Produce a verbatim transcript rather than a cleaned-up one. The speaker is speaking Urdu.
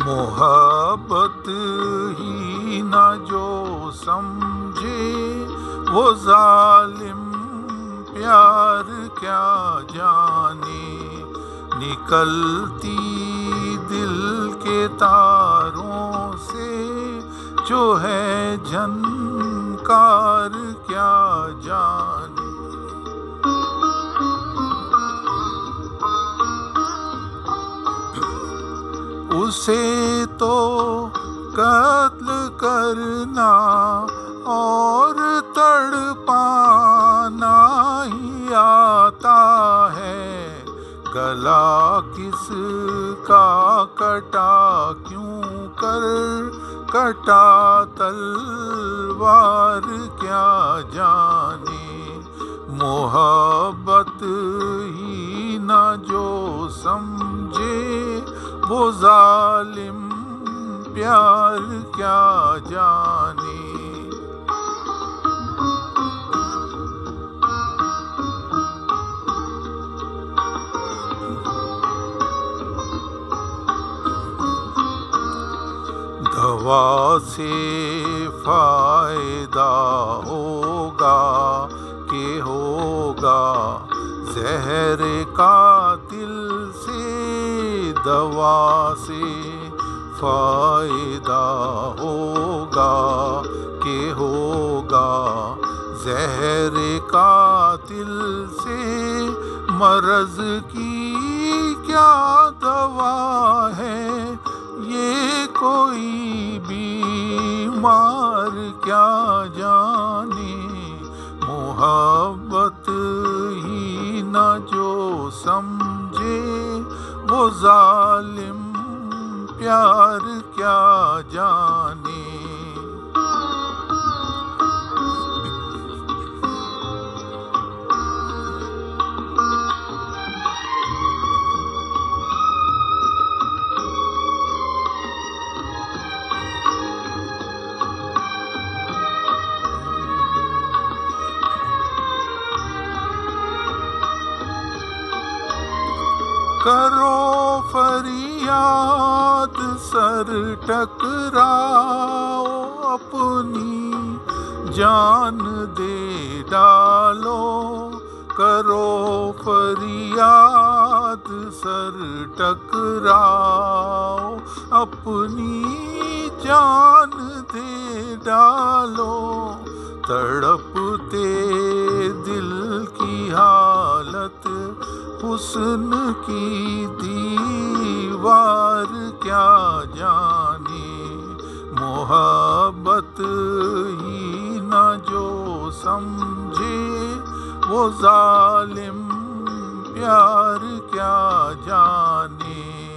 محبت ہی نہ جو سمجھے وہ ظالم پیار کیا جانے، نکلتی دل کے تاروں سے جو ہے جھنکار کیا جانے۔ اسے تو قتل کرنا اور تڑپانا ہی آتا ہے، گلا کس کا کٹا کیوں کر کٹا تلوار کیا جانے، محبت ہی نہ جو سمجھے وہ ظالم پیار کیا جانے۔ دوا سے فائدہ ہوگا کہ ہوگا زہر قاتل سے، دوا سے فائدہ ہوگا کہ ہوگا زہر قاتل سے، مرض کی کیا دوا ہے یہ کوئی بیمار کیا جانے، محبت ہی نہ جو سمجھے وہ ظالم پیار کیا جانے۔ کرو فریاد سر ٹکراؤ اپنی جان دے ڈالو، کرو فریاد سر ٹکراؤ اپنی جان دے ڈالو، تڑپتے دل کی حالت حسن کی دیوار کیا جانے، محبت ہی نہ جو سمجھے وہ ظالم پیار کیا جانے۔